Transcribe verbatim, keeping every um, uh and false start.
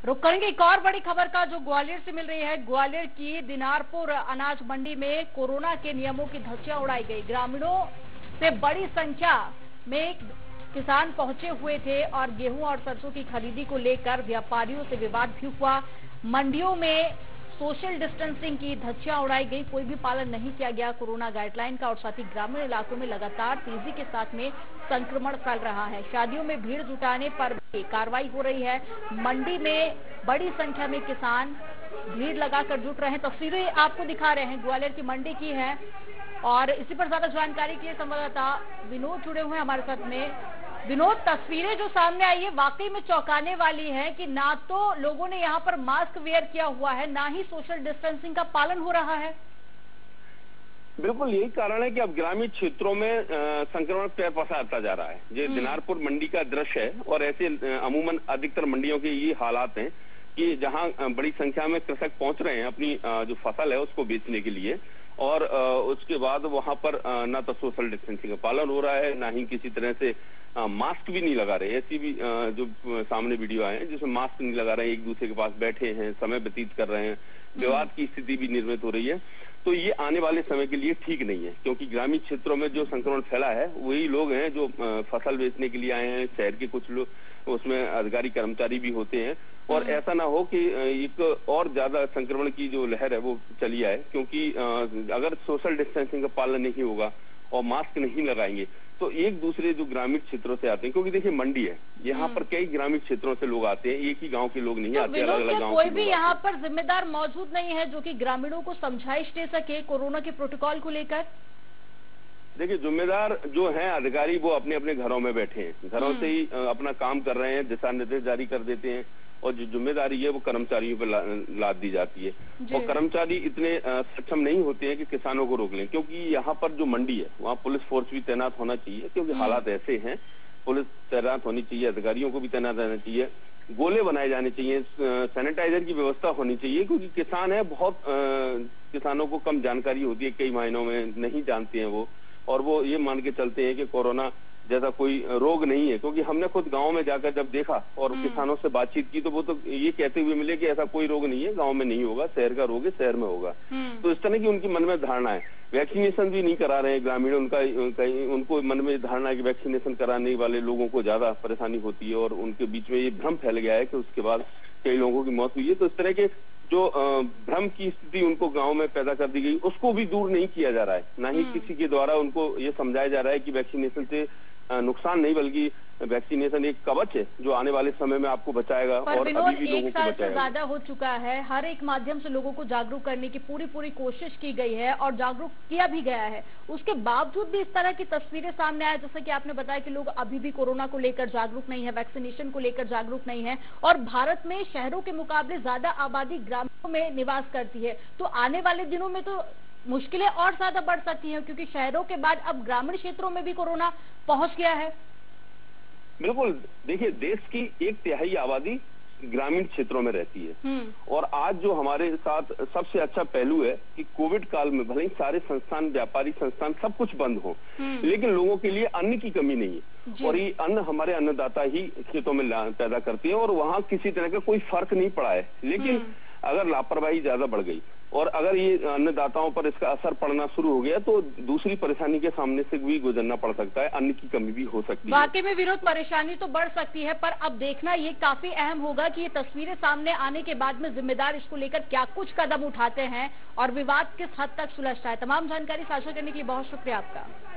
रुक करेंगे एक और बड़ी खबर का जो ग्वालियर से मिल रही है। ग्वालियर की दिनारपुर अनाज मंडी में कोरोना के नियमों की धज्जियां उड़ाई गई। ग्रामीणों से बड़ी संख्या में किसान पहुंचे हुए थे और गेहूं और सरसों की खरीदी को लेकर व्यापारियों से विवाद भी हुआ। मंडियों में सोशल डिस्टेंसिंग की धज्जियां उड़ाई गई, कोई भी पालन नहीं किया गया कोरोना गाइडलाइन का और साथ ही ग्रामीण इलाकों में लगातार तेजी के साथ में संक्रमण फैल रहा है। शादियों में भीड़ जुटाने पर भी कार्रवाई हो रही है। मंडी में बड़ी संख्या में किसान भीड़ लगाकर जुट रहे हैं। तस्वीरें आपको दिखा रहे हैं, ग्वालियर की मंडी की है और इसी पर ज्यादा जानकारी के लिए संवाददाता विनोद जुड़े हुए हैं हमारे साथ में। विनोद, तस्वीरें जो सामने आई है वाकई में चौंकाने वाली है कि ना तो लोगों ने यहाँ पर मास्क वेयर किया हुआ है, ना ही सोशल डिस्टेंसिंग का पालन हो रहा है। बिल्कुल यही कारण है कि अब ग्रामीण क्षेत्रों में संक्रमण पैर पसारता जा रहा है। ये दिनारपुर मंडी का दृश्य है और ऐसे अमूमन अधिकतर मंडियों के ये हालात हैं कि जहां बड़ी संख्या में कृषक पहुंच रहे हैं अपनी जो फसल है उसको बेचने के लिए और उसके बाद वहां पर ना तो सोशल डिस्टेंसिंग का पालन हो रहा है, ना ही किसी तरह से मास्क भी नहीं लगा रहे। ऐसी भी जो सामने वीडियो आए हैं जिसमें मास्क नहीं लगा रहे हैं, एक दूसरे के पास बैठे हैं, समय व्यतीत कर रहे हैं, विवाद की स्थिति भी निर्मित हो रही है। तो ये आने वाले समय के लिए ठीक नहीं है, क्योंकि ग्रामीण क्षेत्रों में जो संक्रमण फैला है वही लोग हैं जो फसल बेचने के लिए आए हैं। शहर के कुछ लोग उसमें अधिकारी कर्मचारी भी होते हैं और ऐसा ना हो कि एक और ज्यादा संक्रमण की जो लहर है वो चली आए, क्योंकि अगर सोशल डिस्टेंसिंग का पालन नहीं होगा और मास्क नहीं लगाएंगे तो एक दूसरे जो ग्रामीण क्षेत्रों से आते हैं, क्योंकि देखिए मंडी है, यहाँ पर कई ग्रामीण क्षेत्रों से लोग आते हैं, एक ही गांव के लोग नहीं तो आते, अलग अलग गांव कोई भी यहाँ पर जिम्मेदार मौजूद नहीं है जो कि ग्रामीणों को समझाइश दे सके कोरोना के प्रोटोकॉल को लेकर। देखिए जिम्मेदार जो हैं अधिकारी वो अपने अपने घरों में बैठे हैं, घरों से ही अपना काम कर रहे हैं, दिशा निर्देश जारी कर देते हैं और जो जिम्मेदारी है वो कर्मचारियों पर ला, लाद दी जाती है और कर्मचारी इतने सक्षम नहीं होते हैं कि किसानों को रोक लें, क्योंकि यहाँ पर जो मंडी है वहाँ पुलिस फोर्स भी तैनात होना चाहिए, क्योंकि हालात ऐसे हैं। पुलिस तैनात होनी चाहिए, अधिकारियों को भी तैनात रहना चाहिए, गोले बनाए जाने चाहिए, सैनिटाइजर की व्यवस्था होनी चाहिए, क्योंकि किसान है बहुत किसानों को कम जानकारी होती है, कई महीनों में नहीं जानते हैं वो और वो ये मान के चलते हैं कि कोरोना जैसा कोई रोग नहीं है। क्योंकि हमने खुद गांव में जाकर जब देखा और किसानों से बातचीत की तो वो तो ये कहते हुए मिले कि ऐसा कोई रोग नहीं है, गांव में नहीं होगा, शहर का रोग है, शहर में होगा। तो इस तरह की उनकी मन में धारणा है। वैक्सीनेशन भी नहीं करा रहे हैं ग्रामीण, उनका उनको मन में धारणा है कि वैक्सीनेशन कराने वाले लोगों को ज्यादा परेशानी होती है और उनके बीच में ये भ्रम फैल गया है कि उसके बाद कई लोगों की मौत हुई है। तो इस तरह के जो भ्रम की स्थिति उनको गांव में पैदा कर दी गई उसको भी दूर नहीं किया जा रहा है, ना ही किसी के द्वारा उनको ये समझाया जा रहा है कि वैक्सीनेशन से नुकसान नहीं बल्कि वैक्सीनेशन एक कवच है जो आने वाले समय में आपको बचाएगा और अभी भी लोगों को बचाएगा। एक साल से ज्यादा हो चुका है, हर एक माध्यम से लोगों को जागरूक करने की पूरी पूरी कोशिश की गई है और जागरूक किया भी गया है, उसके बावजूद भी इस तरह की तस्वीरें सामने आए जैसा कि आपने बताया कि लोग अभी भी कोरोना को लेकर जागरूक नहीं है, वैक्सीनेशन को लेकर जागरूक नहीं है और भारत में शहरों के मुकाबले ज्यादा आबादी ग्रामीणों में निवास करती है। तो आने वाले दिनों में तो मुश्किलें और ज्यादा बढ़ सकती हैं, क्योंकि शहरों के बाद अब ग्रामीण क्षेत्रों में भी कोरोना पहुंच गया है। बिल्कुल, देखिए देश की एक तिहाई आबादी ग्रामीण क्षेत्रों में रहती है और आज जो हमारे साथ सबसे अच्छा पहलू है कि कोविड काल में भले ही सारे संस्थान, व्यापारी संस्थान सब कुछ बंद हो, लेकिन लोगों के लिए अन्न की कमी नहीं है और ये अन्न हमारे अन्नदाता ही खेतों में पैदा करते हैं और वहाँ किसी तरह का कोई फर्क नहीं पड़ा है। लेकिन अगर लापरवाही ज्यादा बढ़ गई और अगर ये अन्नदाताओं पर इसका असर पड़ना शुरू हो गया तो दूसरी परेशानी के सामने से भी गुजरना पड़ सकता है, अन्न की कमी भी हो सकती है। वाकई में विरोध परेशानी तो बढ़ सकती है, पर अब देखना ये काफी अहम होगा कि ये तस्वीरें सामने आने के बाद में जिम्मेदार इसको लेकर क्या कुछ कदम उठाते हैं और विवाद किस हद तक सुलझता है। तमाम जानकारी साझा करने के लिए बहुत शुक्रिया आपका।